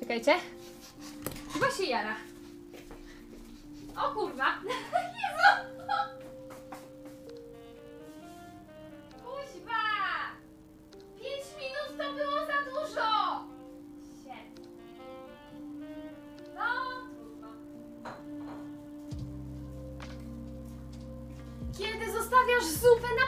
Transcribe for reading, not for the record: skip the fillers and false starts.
Czekajcie. Chyba się jara. O kurwa! Jezu! Kuźwa! 5 minut to było za dużo! Shit. No, trudno. Kiedy zostawiasz zupę